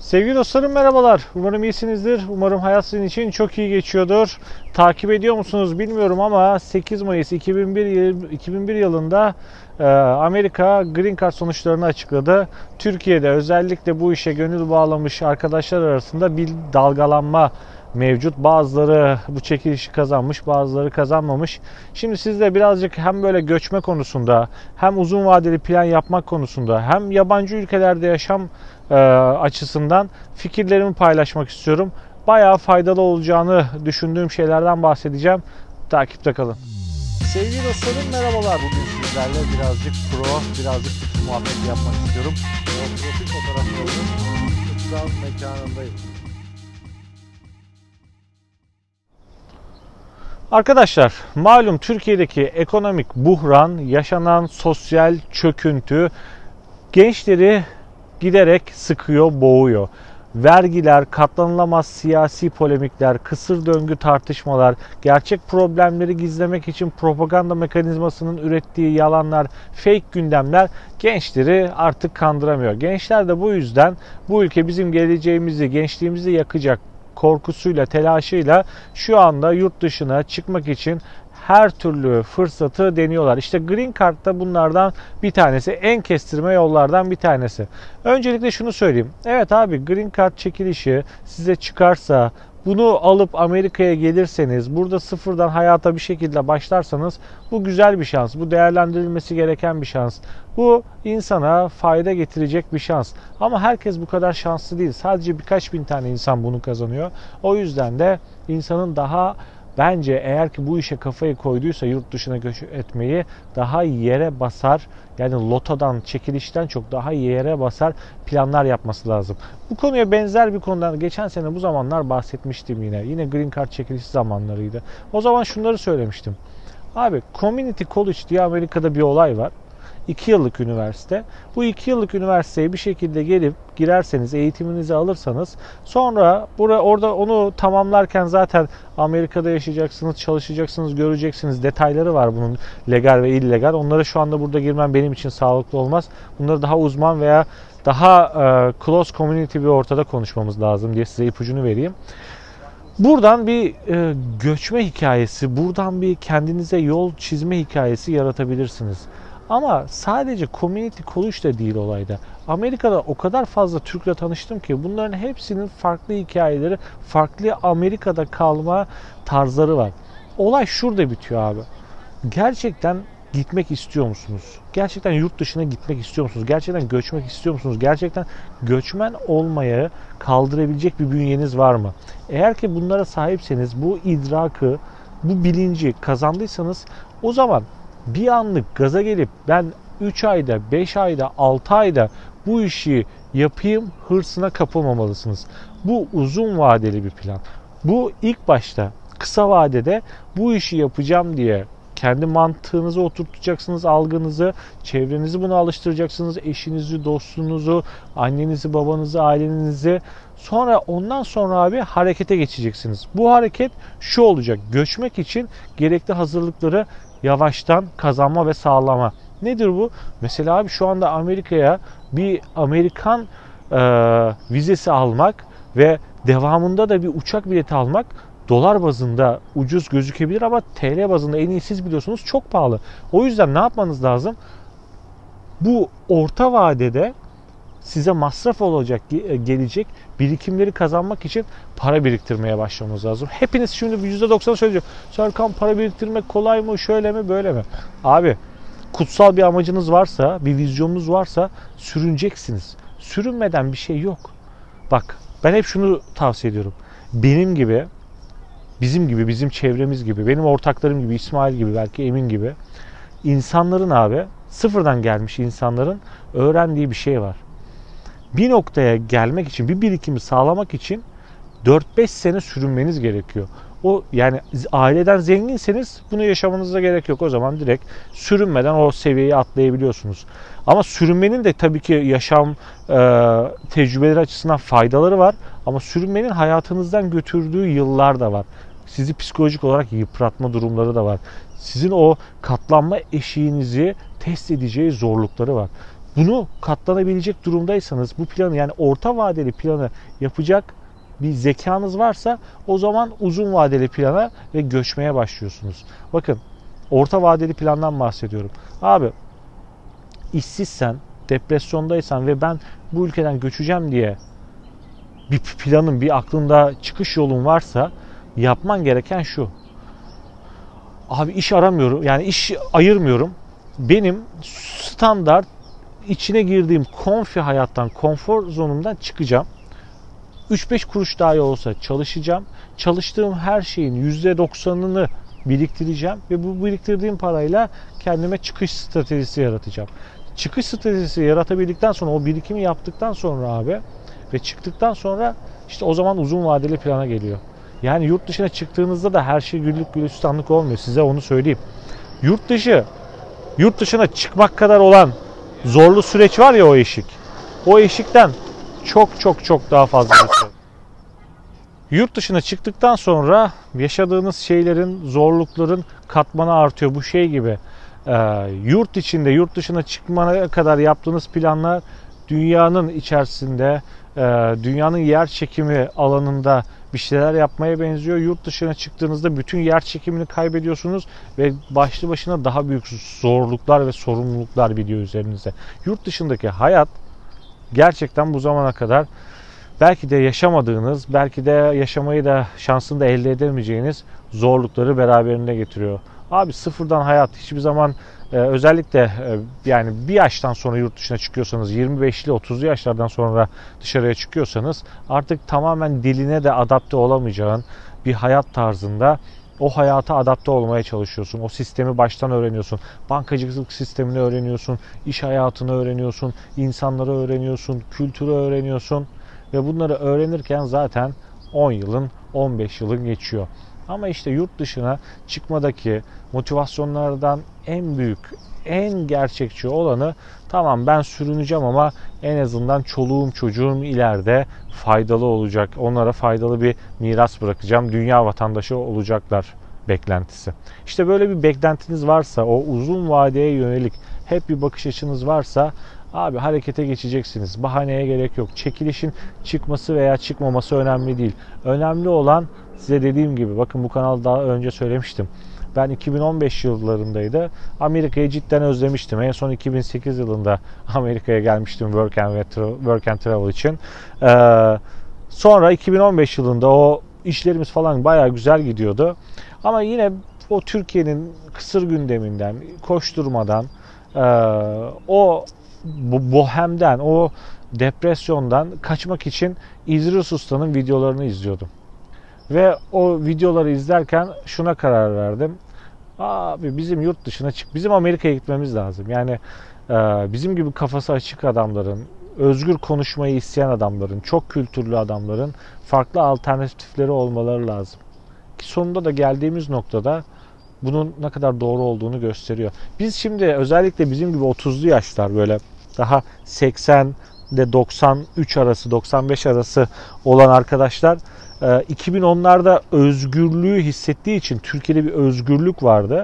Sevgili dostlarım merhabalar. Umarım iyisinizdir. Umarım hayat sizin için çok iyi geçiyordur. Takip ediyor musunuz bilmiyorum ama 8 Mayıs 2001 yılında Amerika Green Card sonuçlarını açıkladı. Türkiye'de özellikle bu işe gönül bağlamış arkadaşlar arasında bir dalgalanma mevcut. Bazıları bu çekilişi kazanmış, bazıları kazanmamış. Şimdi sizle birazcık hem böyle göçme konusunda, hem uzun vadeli plan yapmak konusunda, hem yabancı ülkelerde yaşam açısından fikirlerimi paylaşmak istiyorum. Bayağı faydalı olacağını düşündüğüm şeylerden bahsedeceğim. Takipte kalın. Sevgili dostlarım merhabalar. Bugün sizlerle birazcık birazcık fikir muhabbeti yapmak istiyorum. Profil fotoğraflarının kutsal mekanındayım. Arkadaşlar malum Türkiye'deki ekonomik buhran, yaşanan sosyal çöküntü gençleri giderek sıkıyor, boğuyor. Vergiler, katlanılamaz siyasi polemikler, kısır döngü tartışmalar, gerçek problemleri gizlemek için propaganda mekanizmasının ürettiği yalanlar, fake gündemler gençleri artık kandıramıyor. Gençler de bu yüzden bu ülke bizim geleceğimizi, gençliğimizi yakacak korkusuyla, telaşıyla şu anda yurt dışına çıkmak için her türlü fırsatı deniyorlar. İşte Green Card da bunlardan bir tanesi. En kestirme yollardan bir tanesi. Öncelikle şunu söyleyeyim. Evet abi, Green Card çekilişi size çıkarsa, bunu alıp Amerika'ya gelirseniz, burada sıfırdan hayata bir şekilde başlarsanız bu güzel bir şans. Bu değerlendirilmesi gereken bir şans. Bu insana fayda getirecek bir şans. Ama herkes bu kadar şanslı değil. Sadece birkaç bin tane insan bunu kazanıyor. O yüzden de insanın daha bence eğer ki bu işe kafayı koyduysa yurt dışına göç etmeyi daha yere basar, yani lotodan, çekilişten çok daha yere basar planlar yapması lazım. Bu konuya benzer bir konudan geçen sene bu zamanlar bahsetmiştim yine. Yine Green Card çekilişi zamanlarıydı. O zaman şunları söylemiştim. Abi Community College diye Amerika'da bir olay var. 2 yıllık üniversite. Bu 2 yıllık üniversiteye bir şekilde gelip girerseniz, eğitiminizi alırsanız sonra orada onu tamamlarken zaten Amerika'da yaşayacaksınız, çalışacaksınız, göreceksiniz. Detayları var bunun, legal ve illegal. Onlara şu anda burada girmem benim için sağlıklı olmaz. Bunları daha uzman veya daha close community bir ortada konuşmamız lazım diye size ipucunu vereyim. Buradan bir göçme hikayesi, buradan bir kendinize yol çizme hikayesi yaratabilirsiniz. Ama sadece community college de değil olayda. Amerika'da o kadar fazla Türk'le tanıştım ki bunların hepsinin farklı hikayeleri, farklı Amerika'da kalma tarzları var. Olay şurada bitiyor abi. Gerçekten gitmek istiyor musunuz? Gerçekten yurt dışına gitmek istiyor musunuz? Gerçekten göçmek istiyor musunuz? Gerçekten göçmen olmayı kaldırabilecek bir bünyeniz var mı? Eğer ki bunlara sahipseniz, bu idrakı, bu bilinci kazandıysanız o zaman bir anlık gaza gelip ben 3 ayda, 5 ayda, 6 ayda bu işi yapayım hırsına kapılmamalısınız. Bu uzun vadeli bir plan. Bu ilk başta kısa vadede bu işi yapacağım diye kendi mantığınızı oturtacaksınız, algınızı, çevrenizi buna alıştıracaksınız, eşinizi, dostunuzu, annenizi, babanızı, ailenizi. Sonra ondan sonra abi harekete geçeceksiniz. Bu hareket şu olacak: göçmek için gerekli hazırlıkları yavaştan kazanma ve sağlama. Nedir bu? Mesela abi şu anda Amerika'ya bir Amerikan vizesi almak ve devamında da bir uçak bileti almak dolar bazında ucuz gözükebilir ama TL bazında, en iyi siz biliyorsunuz, çok pahalı. O yüzden ne yapmanız lazım? Bu orta vadede size masraf olacak, gelecek birikimleri kazanmak için para biriktirmeye başlamanız lazım. Hepiniz şimdi %90 söyleyecek. Serkan, para biriktirmek kolay mı? Şöyle mi? Böyle mi? Abi, kutsal bir amacınız varsa, bir vizyonunuz varsa sürüneceksiniz. Sürünmeden bir şey yok. Bak, ben hep şunu tavsiye ediyorum. Benim gibi, bizim gibi, bizim çevremiz gibi, benim ortaklarım gibi, İsmail gibi, belki Emin gibi insanların abi, sıfırdan gelmiş insanların öğrendiği bir şey var. Bir noktaya gelmek için, bir birikimi sağlamak için 4-5 sene sürünmeniz gerekiyor. O, yani aileden zenginseniz bunu yaşamanıza gerek yok. O zaman direkt sürünmeden o seviyeyi atlayabiliyorsunuz. Ama sürünmenin de tabii ki yaşam tecrübeleri açısından faydaları var. Ama sürünmenin hayatınızdan götürdüğü yıllar da var. Sizi psikolojik olarak yıpratma durumları da var. Sizin o katlanma eşiğinizi test edeceği zorlukları var. Bunu katlanabilecek durumdaysanız, bu planı yani orta vadeli planı yapacak bir zekanız varsa o zaman uzun vadeli plana ve göçmeye başlıyorsunuz. Bakın, orta vadeli plandan bahsediyorum. Abi, işsizsen, depresyondaysan ve ben bu ülkeden göçeceğim diye bir planın, bir aklında çıkış yolun varsa yapman gereken şu. Abi iş aramıyorum, yani iş ayırmıyorum. Benim standart içine girdiğim konfi hayattan, konfor zonumdan çıkacağım. 3-5 kuruş dahi olsa çalışacağım. Çalıştığım her şeyin %90'ını biriktireceğim ve bu biriktirdiğim parayla kendime çıkış stratejisi yaratacağım. Çıkış stratejisi yaratabildikten sonra, o birikimi yaptıktan sonra abi ve çıktıktan sonra işte o zaman uzun vadeli plana geliyor. Yani yurt dışına çıktığınızda da her şey güllük gülistanlık olmuyor. Size onu söyleyeyim. Yurt dışına çıkmak kadar olan zorlu süreç var ya, o eşik. O eşikten çok daha fazlası. Yurt dışına çıktıktan sonra yaşadığınız şeylerin, zorlukların katmanı artıyor. Bu şey gibi. Yurt içinde, yurt dışına çıkmana kadar yaptığınız planlar dünyanın içerisinde, dünyanın yer çekimi alanında bir şeyler yapmaya benziyor. Yurt dışına çıktığınızda bütün yer çekimini kaybediyorsunuz ve başlı başına daha büyük zorluklar ve sorumluluklar biniyor üzerinize. Yurt dışındaki hayat gerçekten bu zamana kadar belki de yaşamadığınız, belki de yaşamayı da şansını da elde edemeyeceğiniz zorlukları beraberinde getiriyor. Abi sıfırdan hayat hiçbir zaman özellikle yani bir yaştan sonra yurt dışına çıkıyorsanız, 25'li 30'lu yaşlardan sonra dışarıya çıkıyorsanız artık tamamen diline de adapte olamayacağın bir hayat tarzında o hayata adapte olmaya çalışıyorsun. O sistemi baştan öğreniyorsun. Bankacılık sistemini öğreniyorsun, iş hayatını öğreniyorsun, insanları öğreniyorsun, kültürü öğreniyorsun ve bunları öğrenirken zaten 10 yılın, 15 yılın geçiyor. Ama işte yurt dışına çıkmadaki motivasyonlardan en büyük, en gerçekçi olanı, tamam ben sürüneceğim ama en azından çoluğum çocuğum ileride faydalı olacak. Onlara faydalı bir miras bırakacağım. Dünya vatandaşı olacaklar beklentisi. İşte böyle bir beklentiniz varsa, o uzun vadeye yönelik hep bir bakış açınız varsa abi harekete geçeceksiniz. Bahaneye gerek yok. Çekilişin çıkması veya çıkmaması önemli değil. Önemli olan, size dediğim gibi, bakın bu kanalda daha önce söylemiştim. Ben 2015 yıllarındaydı. Amerika'yı cidden özlemiştim. En son 2008 yılında Amerika'ya gelmiştim Work and Travel için. Sonra 2015 yılında o işlerimiz falan bayağı güzel gidiyordu. Ama yine o Türkiye'nin kısır gündeminden, koşturmadan, o bohemden, o depresyondan kaçmak için İdris Usta'nın videolarını izliyordum. Ve o videoları izlerken şuna karar verdim. Abi bizim yurt dışına bizim Amerika'ya gitmemiz lazım. Yani bizim gibi kafası açık adamların, özgür konuşmayı isteyen adamların, çok kültürlü adamların farklı alternatifleri olmaları lazım. Ki sonunda da geldiğimiz noktada bunun ne kadar doğru olduğunu gösteriyor. Biz şimdi özellikle bizim gibi 30'lu yaşlar, böyle daha 80 ile 93 arası, 95 arası olan arkadaşlar 2010'larda özgürlüğü hissettiği için, Türkiye'de bir özgürlük vardı.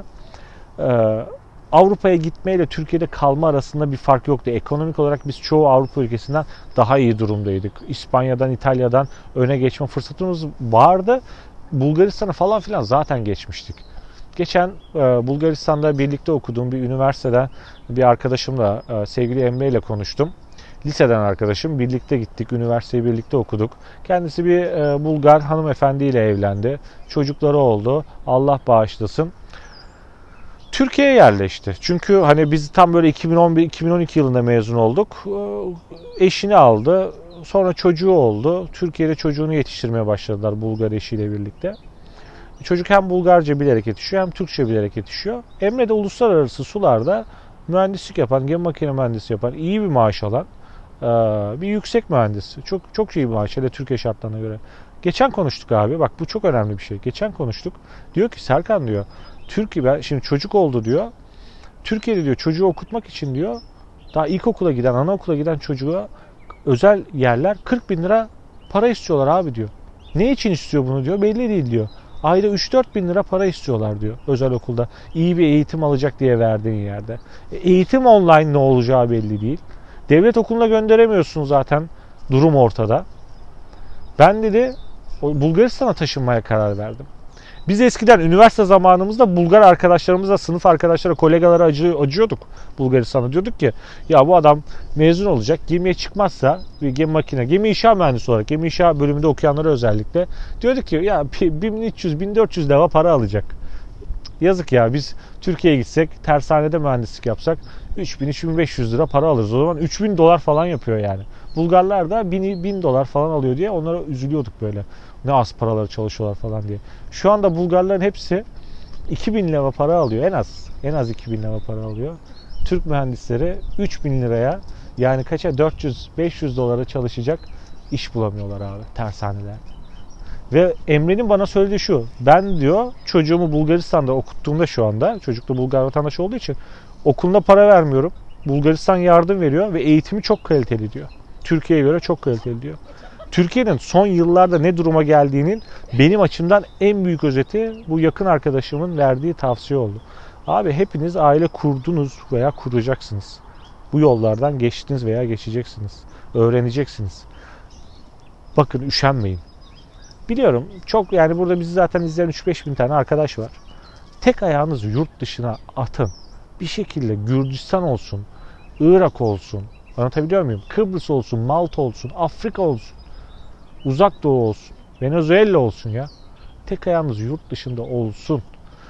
Avrupa'ya gitmeyle Türkiye'de kalma arasında bir fark yoktu. Ekonomik olarak biz çoğu Avrupa ülkesinden daha iyi durumdaydık. İspanya'dan, İtalya'dan öne geçme fırsatımız vardı. Bulgaristan'a falan filan zaten geçmiştik. Geçen Bulgaristan'da birlikte okuduğum bir üniversiteden bir arkadaşımla, sevgili Emre ile konuştum. Liseden arkadaşım. Birlikte gittik. Üniversiteyi birlikte okuduk. Kendisi bir Bulgar hanımefendiyle evlendi. Çocukları oldu. Allah bağışlasın. Türkiye'ye yerleşti. Çünkü hani biz tam böyle 2011-2012 yılında mezun olduk. Eşini aldı. Sonra çocuğu oldu. Türkiye'de çocuğunu yetiştirmeye başladılar Bulgar eşiyle birlikte. Çocuk hem Bulgarca bilerek yetişiyor hem Türkçe bilerek yetişiyor. Emre de uluslararası sularda mühendislik yapan, gemi makine mühendisi yapan, iyi bir maaş alan bir yüksek mühendis. Çok iyi bir maaş, hele Türkiye şartlarına göre. Geçen konuştuk abi. Bak bu çok önemli bir şey. Geçen konuştuk. Diyor ki Serkan diyor, Türkiye şimdi çocuk oldu diyor. Türkiye'de diyor çocuğu okutmak için diyor, daha ilkokula giden, anaokula giden çocuğa özel yerler 40 bin lira para istiyorlar abi diyor. Ne için istiyor bunu diyor, belli değil diyor. Ayda 3-4 bin lira para istiyorlar diyor özel okulda. İyi bir eğitim alacak diye verdiğin yerde. Eğitim online ne olacağı belli değil. Devlet okuluna gönderemiyorsun zaten. Durum ortada. Ben dedi Bulgaristan'a taşınmaya karar verdim. Biz eskiden üniversite zamanımızda Bulgar arkadaşlarımızla, sınıf arkadaşlara, kolegalara acıyorduk Bulgaristan'a. Diyorduk ki ya bu adam mezun olacak, gemiye çıkmazsa bir gemi inşaat mühendisi olarak, gemi inşaat bölümünde okuyanlara özellikle diyorduk ki ya 1300-1400 lira para alacak. Yazık ya, biz Türkiye'ye gitsek, tersanede mühendislik yapsak 3000-3500 lira para alırız. O zaman 3000 dolar falan yapıyor yani. Bulgarlar da 1000 dolar falan alıyor diye onlara üzülüyorduk böyle. Ne az paraları çalışıyorlar falan diye. Şu anda Bulgarların hepsi 2000 lira para alıyor en az. En az 2000 lira para alıyor. Türk mühendisleri 3000 liraya, yani kaça, 400-500 dolara çalışacak iş bulamıyorlar abi tersaneler. Ve Emre'nin bana söylediği şu: ben diyor çocuğumu Bulgaristan'da okuttuğumda, şu anda çocuk da Bulgar vatandaşı olduğu için okuluna para vermiyorum. Bulgaristan yardım veriyor ve eğitimi çok kaliteli diyor. Türkiye'ye göre çok kaliteli diyor. Türkiye'nin son yıllarda ne duruma geldiğinin benim açımdan en büyük özeti bu yakın arkadaşımın verdiği tavsiye oldu. Abi hepiniz aile kurdunuz veya kuracaksınız. Bu yollardan geçtiniz veya geçeceksiniz. Öğreneceksiniz. Bakın, üşenmeyin. Biliyorum çok, yani burada bizi zaten izleyen 3-5 bin tane arkadaş var. Tek ayağınızı yurt dışına atın. Bir şekilde Gürcistan olsun, Irak olsun, anlatabiliyor muyum? Kıbrıs olsun, Malta olsun, Afrika olsun, Uzak Doğu olsun, Venezuela olsun ya. Tek ayağınız yurt dışında olsun.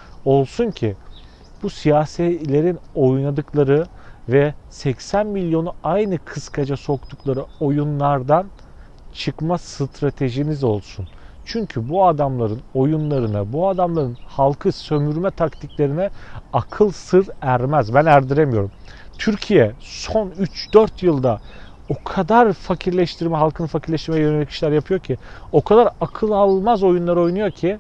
Olsun ki bu siyasilerin oynadıkları ve 80 milyonu aynı kıskaca soktukları oyunlardan çıkma stratejiniz olsun. Çünkü bu adamların oyunlarına, bu adamların halkı sömürme taktiklerine akıl sır ermez. Ben erdiremiyorum. Türkiye son 3-4 yılda o kadar fakirleştirme, halkını fakirleştirmeye yönelik işler yapıyor ki, o kadar akıl almaz oyunlar oynuyor ki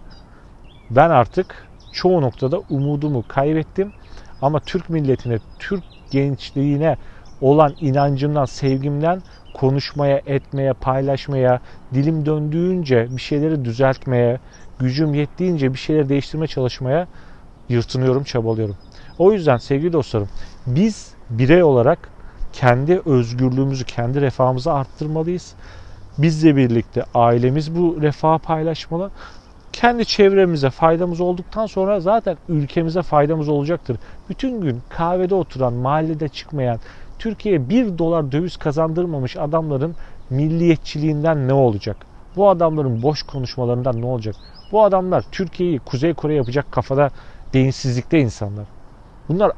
ben artık çoğu noktada umudumu kaybettim. Ama Türk milletine, Türk gençliğine olan inancımdan, sevgimden konuşmaya, etmeye, paylaşmaya, dilim döndüğünce bir şeyleri düzeltmeye, gücüm yettiğince bir şeyleri değiştirmeye çalışmaya yırtınıyorum, çabalıyorum. O yüzden sevgili dostlarım, biz birey olarak kendi özgürlüğümüzü, kendi refahımızı arttırmalıyız. Bizle birlikte ailemiz bu refahı paylaşmalı. Kendi çevremize faydamız olduktan sonra zaten ülkemize faydamız olacaktır. Bütün gün kahvede oturan, mahallede çıkmayan, Türkiye'ye 1 dolar döviz kazandırmamış adamların milliyetçiliğinden ne olacak? Bu adamların boş konuşmalarından ne olacak? Bu adamlar Türkiye'yi Kuzey Kore yapacak kafada, beyinsizlikte insanlar. Bunlar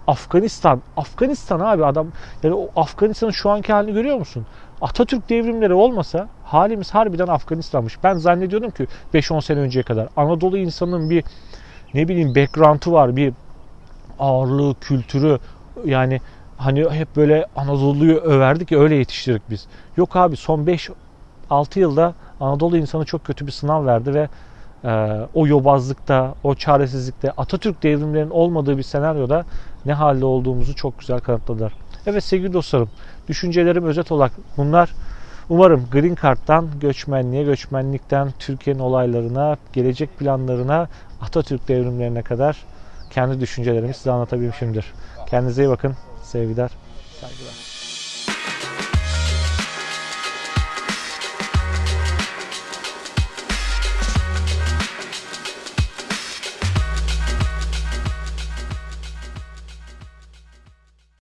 Afganistan abi adam. Yani o Afganistan'ın şu anki halini görüyor musun? Atatürk devrimleri olmasa halimiz harbiden Afganistan'mış. Ben zannediyordum ki 5-10 sene önceye kadar Anadolu insanının bir, ne bileyim, background'u var, bir ağırlığı, kültürü, yani hani hep böyle Anadolu'yu överdik ya, öyle yetiştirdik biz. Yok abi, son 5-6 yılda Anadolu insanı çok kötü bir sınav verdi ve o yobazlıkta, o çaresizlikte, Atatürk devrimlerinin olmadığı bir senaryoda ne halde olduğumuzu çok güzel kanıtladılar. Evet sevgili dostlarım, düşüncelerim özet olarak bunlar. Umarım Green Card'dan göçmenliğe, göçmenlikten Türkiye'nin olaylarına, gelecek planlarına, Atatürk devrimlerine kadar kendi düşüncelerimi size anlatabilmişimdir. Kendinize iyi bakın. Sevgiler, saygılar.